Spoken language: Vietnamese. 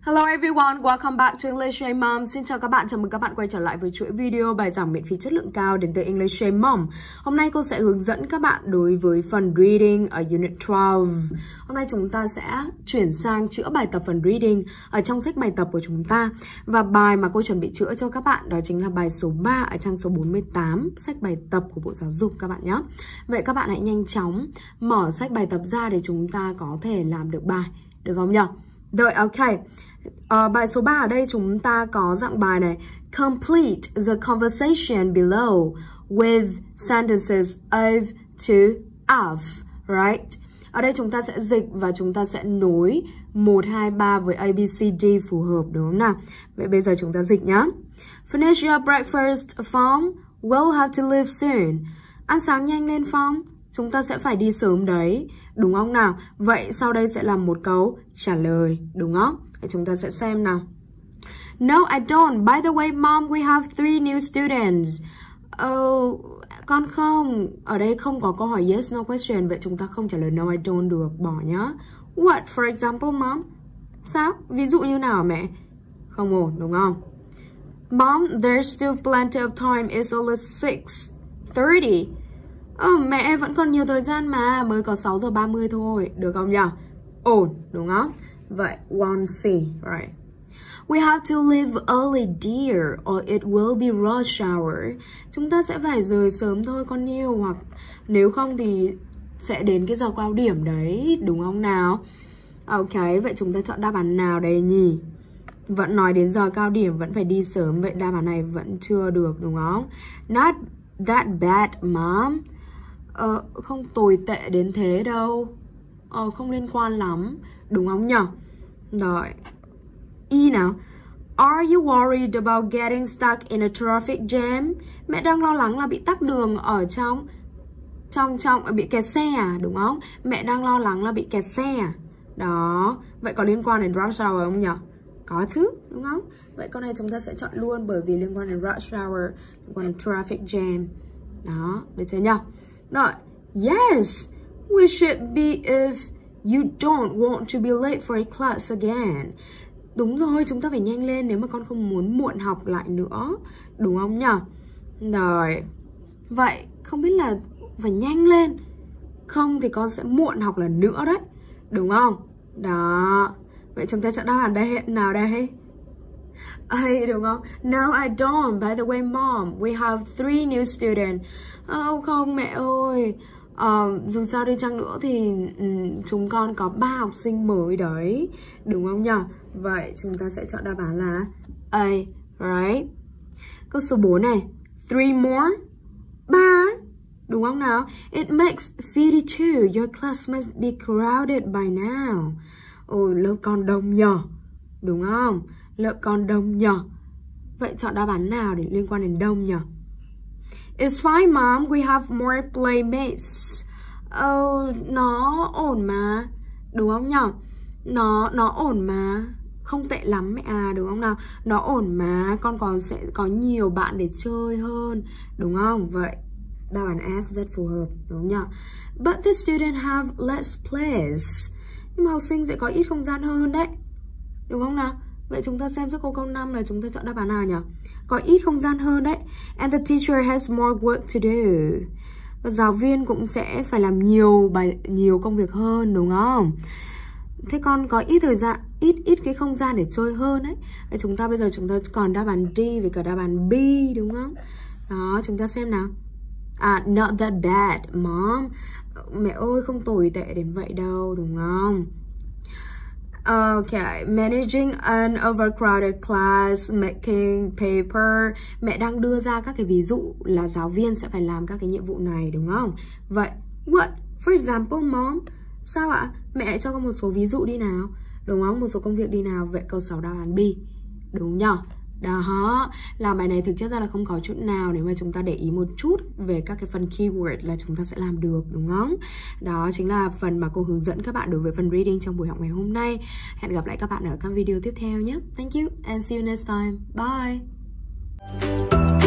Hello everyone, welcome back to English with Mom. Xin chào các bạn, chào mừng các bạn quay trở lại với chuỗi video bài giảng miễn phí chất lượng cao đến từ English with Mom. Hôm nay cô sẽ hướng dẫn các bạn đối với phần reading ở Unit 12. Hôm nay chúng ta sẽ chuyển sang chữa bài tập phần reading ở trong sách bài tập của chúng ta. Và bài mà cô chuẩn bị chữa cho các bạn đó chính là bài số 3 ở trang số 48 sách bài tập của Bộ Giáo dục các bạn nhé. Vậy các bạn hãy nhanh chóng mở sách bài tập ra để chúng ta có thể làm được bài, được không nhỉ? Rồi, ok. Bài số 3 ở đây chúng ta có dạng bài này: complete the conversation below with sentences of to of, right? Ở đây chúng ta sẽ dịch và chúng ta sẽ nối 1, 2, 3 với A, B, C, D phù hợp, đúng không nào? Vậy bây giờ chúng ta dịch nhá. Finish your breakfast, Phong. We'll have to leave soon. Ăn sáng nhanh lên, Phong. Chúng ta sẽ phải đi sớm đấy, đúng không nào? Vậy sau đây sẽ là một câu trả lời, đúng không? Vậy chúng ta sẽ xem nào. No, I don't. By the way, Mom, we have 3 new students. Con không. Ở đây không có câu hỏi yes, no question. Vậy chúng ta không trả lời no, I don't được. Bỏ nhá. What, for example, Mom? Sao? Ví dụ như nào mẹ? Không ổn, đúng không? Mom, there's still plenty of time. It's only 6:30. Mẹ vẫn còn nhiều thời gian mà, mới có 6 giờ 30 thôi, được không nhỉ? Ổn, đúng không? Vậy, 1C, right? We have to leave early, dear, or it will be rush hour. Chúng ta sẽ phải rời sớm thôi con yêu, hoặc nếu không thì sẽ đến cái giờ cao điểm đấy, đúng không nào? Ok, vậy chúng ta chọn đáp án nào đây nhỉ? Vẫn nói đến giờ cao điểm, vẫn phải đi sớm, vậy đáp án này vẫn chưa được, đúng không? Not that bad, Mom. Không tồi tệ đến thế đâu. Không liên quan lắm, đúng không nhỉ? Rồi, E nào. Are you worried about getting stuck in a traffic jam? Mẹ đang lo lắng là bị tắc đường ở trong bị kẹt xe à, đúng không? Mẹ đang lo lắng là bị kẹt xe à? Đó, vậy có liên quan đến rush hour không nhỉ? Có chứ, đúng không? Vậy con này chúng ta sẽ chọn luôn bởi vì liên quan đến rush hour, liên quan đến traffic jam. Đó, được chưa nhỉ? Rồi, yes, we should be if you don't want to be late for a class again. Đúng rồi, chúng ta phải nhanh lên nếu mà con không muốn muộn học lại nữa, đúng không nhỉ? Rồi, vậy không biết là phải nhanh lên, không thì con sẽ muộn học lần nữa đấy, đúng không? Đó, vậy chúng ta chọn đáp án đây nào đây? Đúng không? No, I don't. By the way, Mom, we have 3 new students. Không mẹ ơi, dù sao đi chăng nữa thì chúng con có 3 học sinh mới đấy, đúng không nhỉ? Vậy chúng ta sẽ chọn đáp án là A, right? Câu số 4 này, 3 more, 3, đúng không nào? It makes 52. Your class must be crowded by now. Lớp con đông nhờ, đúng không? Lớp con đông nhờ. Vậy chọn đáp án nào để liên quan đến đông nhờ? It's fine, Mom. We have more playmates. Nó ổn mà, đúng không nhở? Nó ổn mà, không tệ lắm mẹ à, đúng không nào? Nó ổn mà, con còn sẽ có nhiều bạn để chơi hơn, đúng không? Vậy đáp án F rất phù hợp, đúng không nhở? But the student have less place. Nhưng mà học sinh sẽ có ít không gian hơn đấy, đúng không nào? Vậy chúng ta xem trước câu 5 là chúng ta chọn đáp án nào nhỉ? Có ít không gian hơn đấy. And the teacher has more work to do. Và giáo viên cũng sẽ phải làm nhiều công việc hơn, đúng không? Thế con có ít thời gian, ít cái không gian để chơi hơn đấy. Vậy chúng ta bây giờ chúng ta còn đáp án D với cả đáp án B, đúng không? Đó, chúng ta xem nào. Not that bad, Mom. Mẹ ơi, không tồi tệ đến vậy đâu, đúng không? Okay, managing an overcrowded class, making paper. Mẹ đang đưa ra các cái ví dụ là giáo viên sẽ phải làm các cái nhiệm vụ này, đúng không? Vậy, what? For example, Mom. Sao ạ? Mẹ hãy cho con một số ví dụ đi nào, đúng không? Một số công việc đi nào. Vậy câu 6 đáp án B, đúng nhỉ? Đó, làm bài này thực chất ra là không có chút nào nếu mà chúng ta để ý một chút về các cái phần keyword là chúng ta sẽ làm được, đúng không? Đó chính là phần mà cô hướng dẫn các bạn đối với phần reading trong buổi học ngày hôm nay. Hẹn gặp lại các bạn ở các video tiếp theo nhé. Thank you and see you next time. Bye!